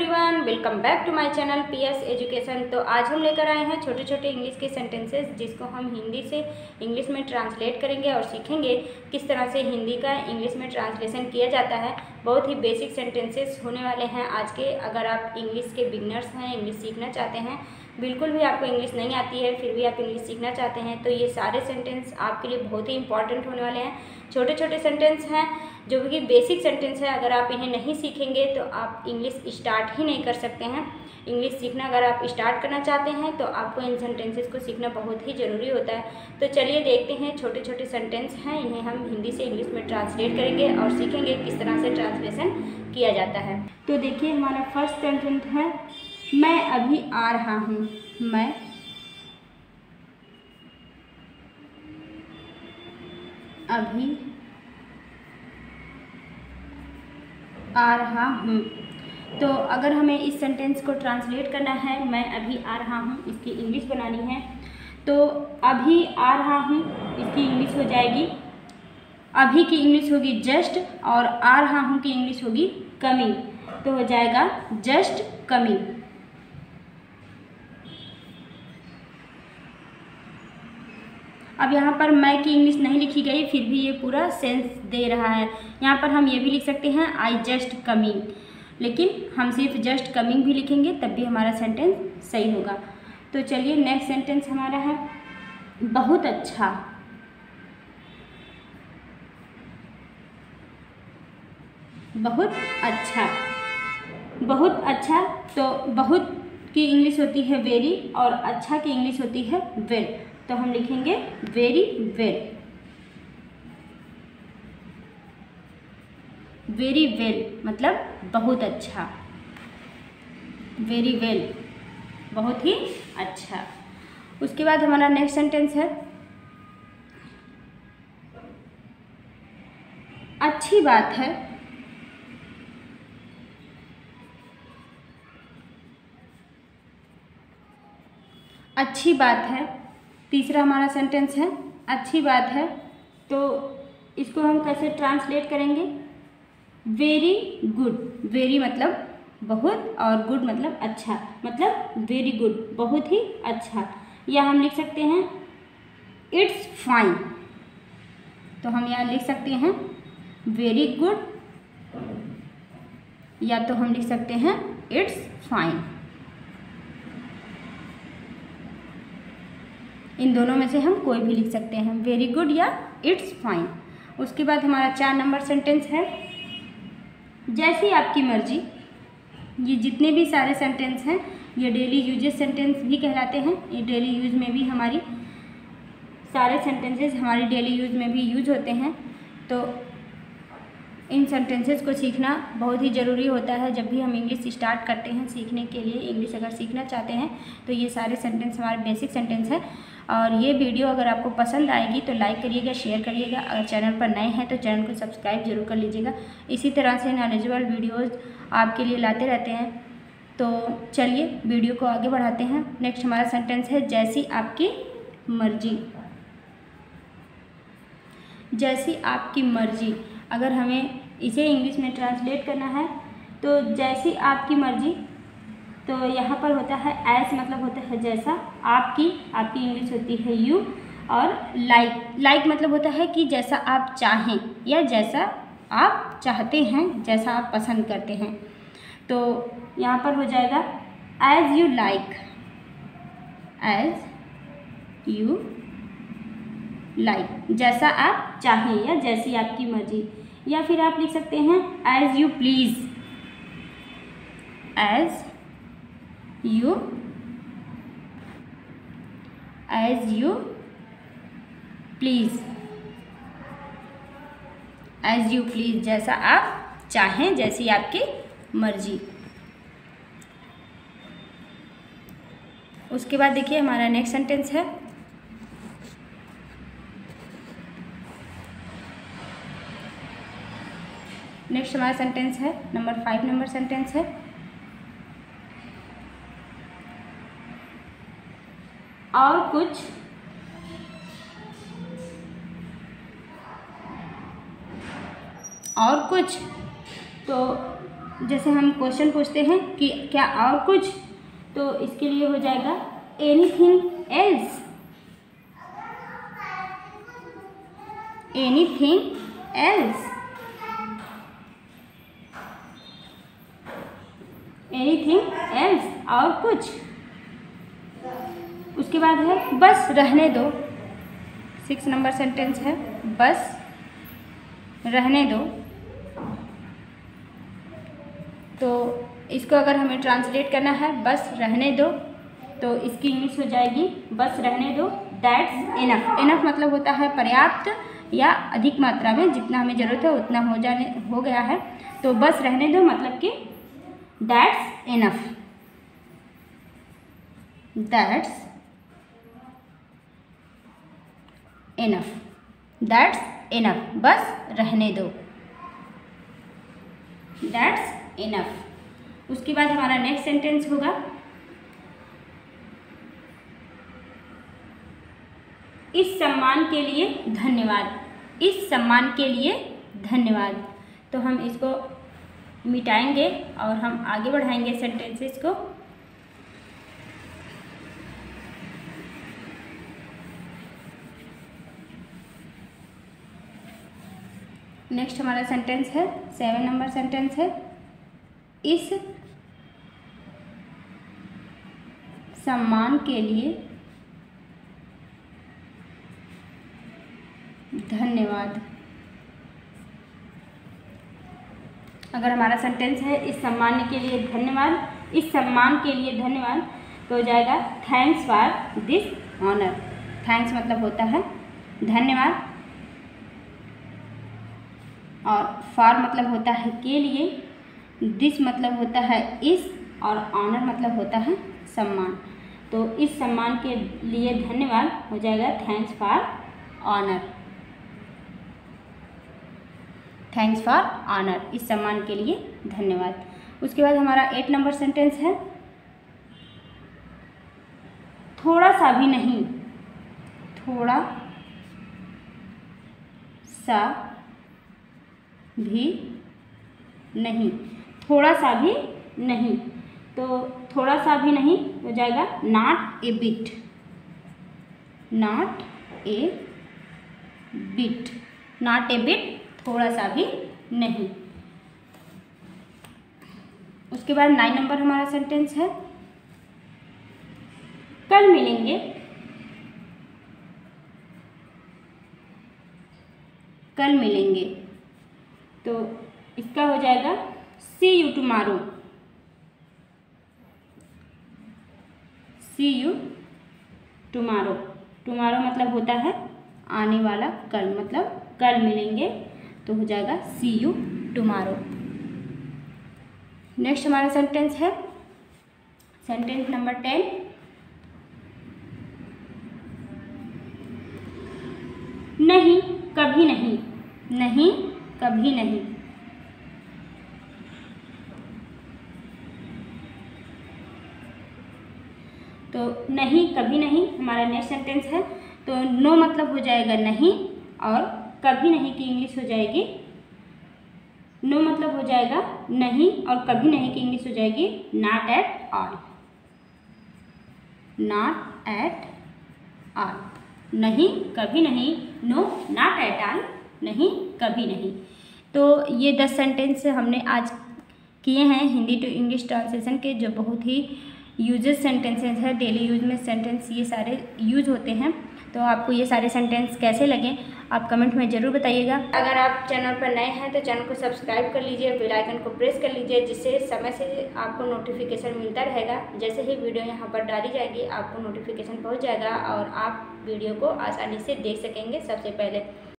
Everyone, welcome back to my channel PS education. तो आज हम लेकर आए हैं छोटे छोटे इंग्लिश के सेंटेंसेस जिसको हम हिंदी से इंग्लिश में ट्रांसलेट करेंगे और सीखेंगे किस तरह से हिंदी का इंग्लिश में ट्रांसलेशन किया जाता है। बहुत ही बेसिक सेंटेंसेस होने वाले हैं आज के। अगर आप इंग्लिश के बिगनर्स हैं, इंग्लिश सीखना चाहते हैं, बिल्कुल भी आपको इंग्लिश नहीं आती है फिर भी आप इंग्लिश सीखना चाहते हैं, तो ये सारे सेंटेंस आपके लिए बहुत ही इंपॉर्टेंट होने वाले हैं। छोटे छोटे सेंटेंस हैं जो कि बेसिक सेंटेंस है। अगर आप इन्हें नहीं सीखेंगे तो आप इंग्लिश स्टार्ट ही नहीं कर सकते हैं। इंग्लिश सीखना अगर आप स्टार्ट करना चाहते हैं तो आपको इन सेंटेंसेस को सीखना बहुत ही ज़रूरी होता है। तो चलिए देखते हैं, छोटे छोटे सेंटेंस हैं, इन्हें हम हिंदी से इंग्लिश में ट्रांसलेट करेंगे और सीखेंगे किस तरह से ट्रांसलेशन किया जाता है। तो देखिए, हमारा फर्स्ट सेंटेंस है, मैं अभी आ रहा हूँ। मैं अभी आ रहा हूँ। तो अगर हमें इस सेंटेंस को ट्रांसलेट करना है, मैं अभी आ रहा हूँ, इसकी इंग्लिश बनानी है, तो अभी आ रहा हूँ इसकी इंग्लिश हो जाएगी, अभी की इंग्लिश होगी जस्ट और आ रहा हूँ की इंग्लिश होगी कमिंग। तो हो जाएगा जस्ट कमिंग। अब यहाँ पर मैं की इंग्लिश नहीं लिखी गई, फिर भी ये पूरा सेंस दे रहा है। यहाँ पर हम ये भी लिख सकते हैं आई जस्ट कमिंग, लेकिन हम सिर्फ जस्ट कमिंग भी लिखेंगे तब भी हमारा सेंटेंस सही होगा। तो चलिए, नेक्स्ट सेंटेंस हमारा है, बहुत अच्छा। बहुत अच्छा, बहुत अच्छा। तो बहुत की इंग्लिश होती है वेरी और अच्छा की इंग्लिश होती है वेल। तो हम लिखेंगे वेरी वेल। वेरी वेल मतलब बहुत अच्छा, वेरी वेल बहुत ही अच्छा। उसके बाद हमारा नेक्स्ट सेंटेंस है, अच्छी बात है। अच्छी बात है। तीसरा हमारा सेंटेंस है, अच्छी बात है। तो इसको हम कैसे ट्रांसलेट करेंगे, वेरी गुड। वेरी मतलब बहुत और गुड मतलब अच्छा, मतलब वेरी गुड बहुत ही अच्छा। या हम लिख सकते हैं इट्स फाइन। तो हम यहाँ लिख सकते हैं वेरी गुड, या तो हम लिख सकते हैं इट्स फाइन। इन दोनों में से हम कोई भी लिख सकते हैं, वेरी गुड या इट्स फाइन। उसके बाद हमारा 4 नंबर सेंटेंस है, जैसी आपकी मर्जी। ये जितने भी सारे सेंटेंस हैं ये डेली यूजेस सेंटेंस भी कहलाते हैं। ये डेली यूज में भी हमारी सारे सेंटेंसेस हमारी डेली यूज में भी यूज होते हैं। तो इन सेंटेंसेस को सीखना बहुत ही ज़रूरी होता है। जब भी हम इंग्लिश स्टार्ट करते हैं सीखने के लिए, इंग्लिश अगर सीखना चाहते हैं तो ये सारे सेंटेंस हमारे बेसिक सेंटेंस हैं। और ये वीडियो अगर आपको पसंद आएगी तो लाइक करिएगा, शेयर करिएगा। अगर चैनल पर नए हैं तो चैनल को सब्सक्राइब जरूर कर लीजिएगा। इसी तरह से नॉलेजेबल वीडियोज़ आपके लिए लाते रहते हैं। तो चलिए वीडियो को आगे बढ़ाते हैं। नेक्स्ट हमारा सेंटेंस है, जैसी आपकी मर्जी। जैसी आपकी मर्जी, अगर हमें इसे इंग्लिश में ट्रांसलेट करना है तो जैसी आपकी मर्जी, तो यहाँ पर होता है एस मतलब होता है जैसा, आपकी इंग्लिश होती है यू, और लाइक मतलब होता है कि जैसा आप चाहें या जैसा आप चाहते हैं, जैसा आप पसंद करते हैं। तो यहाँ पर हो जाएगा as you like. As you like, जैसा आप चाहें या जैसी आपकी मर्जी। या फिर आप लिख सकते हैं as you please. As you please. As you please, जैसा आप चाहें, जैसी आपकी मर्जी। उसके बाद देखिए हमारा नेक्स्ट सेंटेंस है, नेक्स्ट हमारा सेंटेंस है नंबर 5 नंबर सेंटेंस है, और कुछ और कुछ। तो जैसे हम क्वेश्चन पूछते हैं कि क्या और कुछ, तो इसके लिए हो जाएगा anything else. Anything else. Anything else, और कुछ। उसके बाद है बस रहने दो। 6 नंबर सेंटेंस है बस रहने दो। तो इसको अगर हमें ट्रांसलेट करना है बस रहने दो, तो इसकी इंग्लिश हो जाएगी बस रहने दो, दैट्स इनफ। इनफ मतलब होता है पर्याप्त या अधिक मात्रा में, जितना हमें ज़रूरत है उतना हो गया है। तो बस रहने दो मतलब कि that's enough. That's enough. That's enough, बस रहने दो। That's enough. उसके बाद हमारा नेक्स्ट सेंटेंस होगा इस सम्मान के लिए धन्यवाद। इस सम्मान के लिए धन्यवाद। तो हम इसको मिटाएंगे और हम आगे बढ़ाएंगे सेंटेंसेस को। नेक्स्ट हमारा सेंटेंस है 7 नंबर सेंटेंस है इस सम्मान के लिए धन्यवाद। अगर हमारा सेंटेंस है इस सम्मान के लिए धन्यवाद, इस सम्मान के लिए धन्यवाद, तो हो जाएगा thanks for this honour. Thanks मतलब होता है धन्यवाद, और फॉर मतलब होता है के लिए, दिस मतलब होता है इस, और ऑनर मतलब होता है सम्मान। तो इस सम्मान के लिए धन्यवाद हो जाएगा thanks for honour. Thanks for honour, इस सम्मान के लिए धन्यवाद। उसके बाद हमारा 8 नंबर सेंटेंस है थोड़ा सा भी नहीं। थोड़ा सा भी नहीं। थोड़ा सा भी नहीं, तो थोड़ा सा भी नहीं हो जाएगा not a bit. Not a bit. Not a bit, थोड़ा सा भी नहीं। उसके बाद 9 नंबर हमारा सेंटेंस है कल मिलेंगे। कल मिलेंगे, तो इसका हो जाएगा see you tomorrow. See you tomorrow. Tomorrow मतलब होता है आने वाला कल, मतलब कल मिलेंगे, तो हो जाएगा सी यू टुमारो। नेक्स्ट हमारा सेंटेंस है सेंटेंस नंबर 10 नहीं कभी नहीं। नहीं कभी नहीं। तो नहीं कभी नहीं हमारा नेक्स्ट सेंटेंस है। तो नो मतलब हो जाएगा नहीं, और कभी नहीं की इंग्लिश हो जाएगी, नो मतलब हो जाएगा नहीं, और कभी नहीं की इंग्लिश हो जाएगी not at all. Not at all. नहीं कभी नहीं, नो नॉट एट ऑल, नहीं कभी नहीं। तो ये 10 सेंटेंस हमने आज किए हैं हिंदी टू इंग्लिश ट्रांसलेशन के, जो बहुत ही यूजेस सेंटेंसेस है। डेली यूज में सेंटेंस ये सारे यूज होते हैं। तो आपको ये सारे सेंटेंस कैसे लगे आप कमेंट में ज़रूर बताइएगा। अगर आप चैनल पर नए हैं तो चैनल को सब्सक्राइब कर लीजिए, बेल आइकन को प्रेस कर लीजिए, जिससे समय से आपको नोटिफिकेशन मिलता रहेगा। जैसे ही वीडियो यहाँ पर डाली जाएगी आपको नोटिफिकेशन पहुँच जाएगा और आप वीडियो को आसानी से देख सकेंगे सबसे पहले।